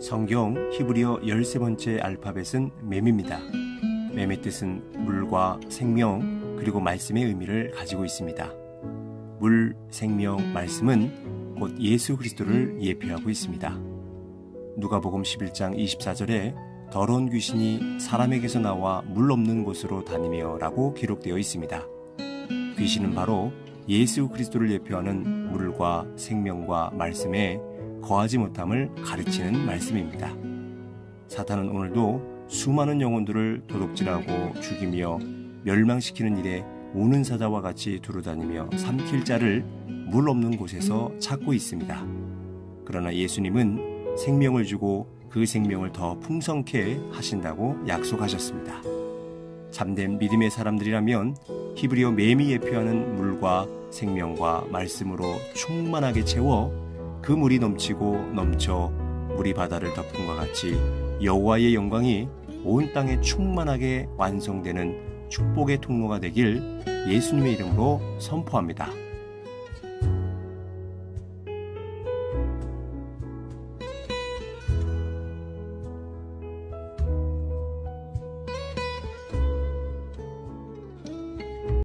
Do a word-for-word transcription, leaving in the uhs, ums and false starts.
성경 히브리어 열세 번째 알파벳은 맴입니다. 맴의 뜻은 물과 생명 그리고 말씀의 의미를 가지고 있습니다. 물, 생명, 말씀은 곧 예수 그리스도를 예표하고 있습니다. 누가복음 십일 장 이십사 절에 더러운 귀신이 사람에게서 나와 물 없는 곳으로 다니며 라고 기록되어 있습니다. 귀신은 바로 예수 그리스도를 예표하는 물과 생명과 말씀에 거하지 못함을 가르치는 말씀입니다. 사탄은 오늘도 수많은 영혼들을 도둑질하고 죽이며 멸망시키는 일에 우는 사자와 같이 두루다니며 삼킬 자를 물 없는 곳에서 찾고 있습니다. 그러나 예수님은 생명을 주고 그 생명을 더 풍성케 하신다고 약속하셨습니다. 참된 믿음의 사람들이라면 히브리어 맴이 예표하는 물과 생명과 말씀으로 충만하게 채워 그 물이 넘치고 넘쳐 물이 바다를 덮은 것 같이 여호와의 영광이 온 땅에 충만하게 완성되는 축복의 통로가 되길 예수님의 이름으로 선포합니다.